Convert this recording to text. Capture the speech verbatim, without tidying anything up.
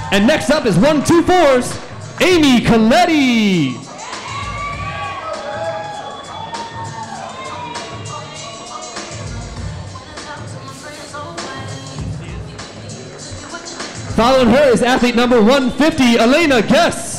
And next up is one two fours, Aimee Colletti. Following her is athlete number one fifty, Elena Guess.